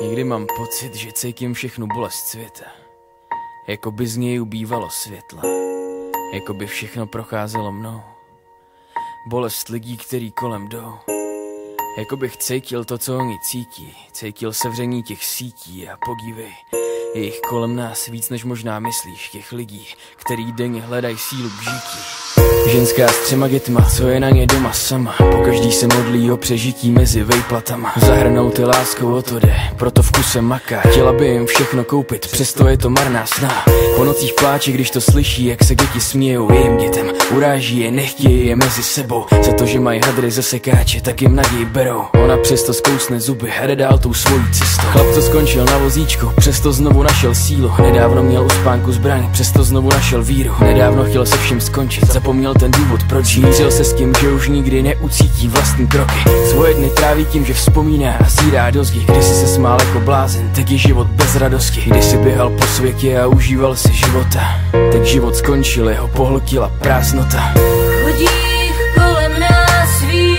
Někdy mám pocit, že cítím všechnu bolest světa. Jako by z něj ubývalo světla. Jako by všechno procházelo mnou. Bolest lidí, který kolem jdou. Jako bych cítil to, co oni cítí. Cítil sevření těch sítí a podívej. Je jich kolem nás víc, než možná myslíš. Těch lidí, který denně hledají sílu k žití. Ženská s 3 dětma, co je na ně doma sama. Pokaždý se modlí o přežití mezi vejplatama. Zahrnout je láskou, o to jde, proto vkusem maká. Chtěla by jim všechno koupit, přesto je to marná sná. Po nocích pláče, když to slyší, jak se děti smějou jejím dětem. Uráží je, nechtějí je mezi sebou. Za to, že mají hadry ze sekáče, tak jim naději berou. Ona přesto zkousne zuby a jde dál tou svojí cestou. Chlap, co skončil na vozíčku, přesto znovu našel sílu. Nedávno měl u spánku zbraň, přesto znovu našel víru. Nedávno chtěl se vším skončit, zapomněl ten důvod, proč žil se s tím, že už nikdy neucítí vlastní kroky. Svoje dny tráví tím, že vzpomíná a zírá do zdi. Kdysi se smál jako blázen, teď je život bez radosti. Kdysi běhal po světě a užíval si života, teď život skončil, jeho pohltila prázdnota. Chodí jich kolem nás víc,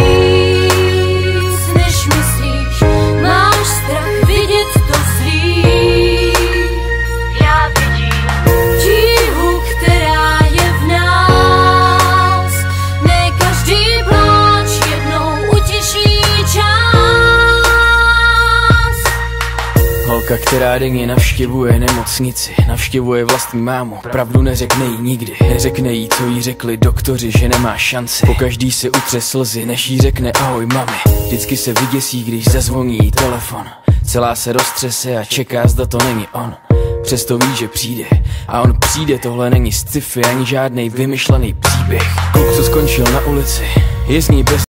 než myslíš. Máš strach vidět to zlý. Já vidím tíhu, která je v nás. Ne každý pláč jednou utěší čas. Holka, která denně navštěvuje nemocnici, navštěvuje vlastní mámu. Pravdu neřekne jí nikdy, neřekne jí, co jí řekli doktoři, že nemá šanci. Pokaždý se utře slzy, než jí řekne ahoj mami. Vždycky se vyděsí, když zazvoní jí telefon. Celá se roztřese a čeká, zda to není on. Přesto ví, že přijde. A on přijde, tohle není sci-fi ani žádnej vymyšlený příběh. Kluk, co skončil na ulici, je z ní bez